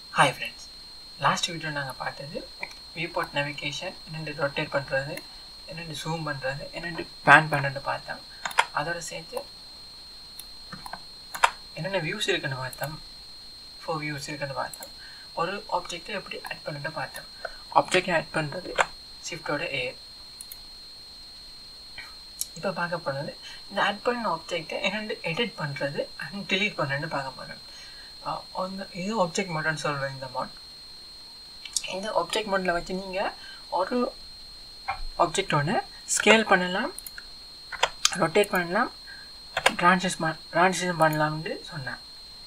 Hi friends, last video நாங்க பார்த்தது viewport navigation என்னென்ன rotate பண்றது, என்னென்ன zoom பண்றது, என்னென்ன pan பண்றது பார்த்தோம். அதோட சேர்த்து என்னென்ன views இருக்குன்னு பார்த்தோம். 4 views இருக்குன்னு பார்த்தோம். ஒரு ஆப்ஜெக்ட்டை எப்படி ஆட் பண்றது பார்த்தோம். ஆப்ஜெக்ட்டை ஆட் பண்றது shift-ஓட A. இப்போ பார்க்க போறது இந்த ஆட் பண்ண ஆப்ஜெக்ட்டை என்னென்ன எடிட் பண்றது and delete பண்றதுன்னு பார்க்க போறோம். இது ஆப்ஜெக்ட் மோட்னு சொல்றேன் இந்த மோட். இந்த ஆப்ஜெக்ட் மோட்ல வச்சு நீங்க ஒரு ஆப்ஜெக்ட்டோட ஸ்கேல் பண்ணலாம், ரொட்டேட் பண்ணலாம், ட்ரான்சிஷன் பண்ணலாம்னு சொன்னேன்.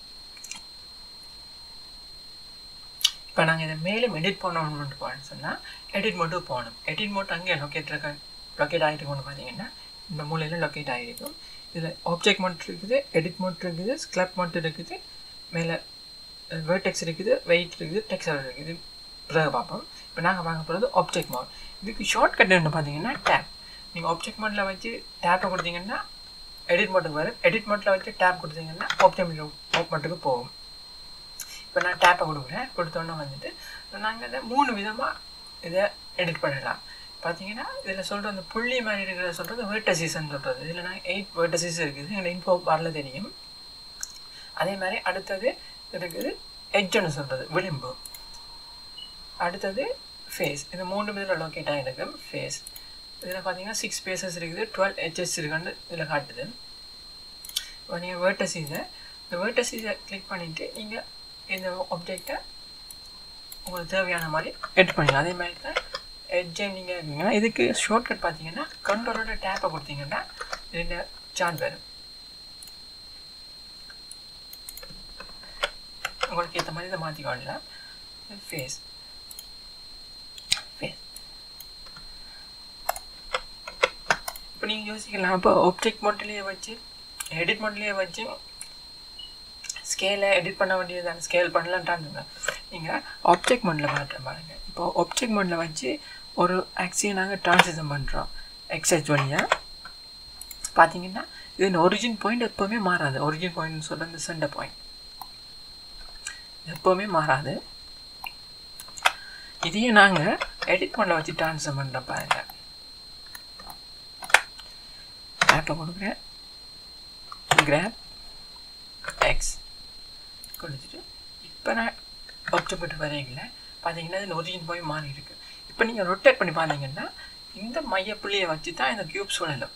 இப்போ நாங்கள் இதை மேலும் எடிட் பண்ணணும்னு போகணும்னு சொன்னால் எடிட் மோட்டுக்கு போகணும். எடிட் மோட் அங்கே லொக்கேட் ஆகிருக்கும்னு பார்த்தீங்கன்னா இந்த மூலையில் லொக்கேட் ஆகிருக்கும். இதில் ஆப்ஜெக்ட் மோட் இருக்குது, எடிட் மோட் இருக்குது, ஸ்க்ளப் மோட் இருக்குது, மேலே வேர்டெக்ஸ் இருக்குது, வெயிட் இருக்குது, டெக்ஸ்சர் இருக்குது. பிறகு பார்ப்போம். இப்போ நாங்கள் பார்க்க போகிறது ஆப்ஜெக்ட் மோட். இதுக்கு ஷார்ட்கட் என்ன பார்த்தீங்கன்னா டேப். நீங்கள் ஆப்ஜெக்ட் மோட்டில் வச்சு டேப்பை கொடுத்தீங்கன்னா எடிட் மோட்டுக்கு வரும். எடிட் மோட்டில் வச்சு டேப் கொடுத்தீங்கன்னா ஆப்ஜெக்ட் மோட்டுக்கு போகும். இப்போ நான் டேப்பை கொடுக்குறேன். கொடுத்தோன்னே வந்துட்டு நாங்கள் இதை 3 விதமாக இதை எடிட் பண்ணலாம். பார்த்தீங்கன்னா இதில் சொல்கிற அந்த புள்ளி மாதிரி இருக்கிறத சொல்கிறது வேர்டசிஸ்ன்னு சொல்கிறது. இதில் நாங்கள் 8 வேர்டசிஸ் இருக்குது. எங்களுக்கு இன்ஃபோ வரல தெரியும். அதே மாதிரி அடுத்தது இருக்குது எட்ஜ்னு சொல்கிறது விளிம்பு. அடுத்தது ஃபேஸ். இந்த 3 பேரில் லொக்கேட் ஆகிருக்கு ஃபேஸ். இதில் பார்த்தீங்கன்னா 6 ஸ்பேசஸ் இருக்குது, 12 எட்ஜஸ் இருக்குன்னு இதில் காட்டுது. இப்போ நீங்கள் இந்த வேர்டசிஸை கிளிக் பண்ணிவிட்டு நீங்கள் இந்த ஆப்ஜெக்டை உங்களுக்கு தேவையான மாதிரி எட் பண்ணிக்கலாம். அதே மாதிரி தான் எட்ஜை நீங்கள் இருக்கீங்கன்னா இதுக்கு ஷார்ட்கட் பார்த்தீங்கன்னா கண்ட்ரோலோட டேப்பை கொடுத்தீங்கன்னா இதுக்கு சார்ட் வரும். உங்களுக்கு ஏற்ற மாதிரி இதை மாற்றிக்கலாம். ஃபேஸ் இப்போ நீங்கள் யோசிக்கலாம், இப்போ ஆப்ஜெக்ட் மோட்லேயே வச்சு எடிட் மோட்லேயே வச்சு ஸ்கேலை எடிட் பண்ண வேண்டியதான ஸ்கேல் பண்ணலான்ட்டான்னு நீங்கள் ஆப்ஜெக்ட் மோட்டில் பாருங்கள். இப்போ ஆப்ஜெக்ட் மோட்டில் வச்சு ஒரு ஆக்சியை நாங்கள் ட்ரான்சிஷன் பண்ணுறோம் எக்ஸஸ் வழியாக. பார்த்தீங்கன்னா இது ஒரிஜின் பாயிண்ட் எப்போவுமே மாறாது. ஒரிஜின் பாயிண்ட்னு சொல்கிற இந்த சென்டர் பாயிண்ட் எப்போவுமே மாறாது. இதையே நாங்கள் எடிட் மோட்டில் வச்சு ட்ரான்ஸ்ஃபர் பண்ணுறோம் பாருங்கள். ஆப்பை கொடுக்குறேன், கிராப் எக்ஸ் கொடுத்துட்டு இப்போ நான் ஆப்ஜெக்ட் வரையில பார்த்தீங்கன்னா இது ஒரிஜின் போய் மாறி இருக்குது. இப்போ நீங்கள் ரொட்டேட் பண்ணி பார்த்தீங்கன்னா இந்த மையப்புள்ளியை வச்சு தான் இந்த கியூப் சுழலும்.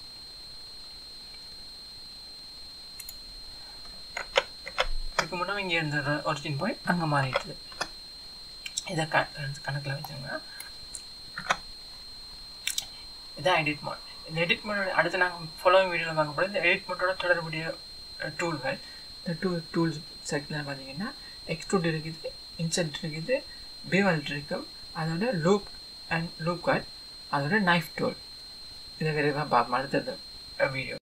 இதுக்கு முன்னாடி இங்கே இருந்த ஒரிஜின் பாயிண்ட் அங்கே மாறிடுது. இதை கணக்கில் வச்சுங்க. இதான் எடிட் மோட். இந்த எடிட் மோடோட அடுத்து நாங்கள் ஃபாலோவிங் வீடியோவில் பார்க்க போகிறோம். இந்த எடிட் மோட்டோட தொடர்புடைய டூல்கள். இந்த டூல்ஸ் செக்ஷனில் பார்த்தீங்கன்னா எக்ஸ்ட்ரூட் இருக்குது, இன்செர்ட் இருக்குது, பீவல்ட் இருக்கும், அதோட லூப் அண்ட் லூப் கட், அதோட நைஃப் டூல். இதை விரைவாக பார்ப்போம் அடுத்தது வீடியோ.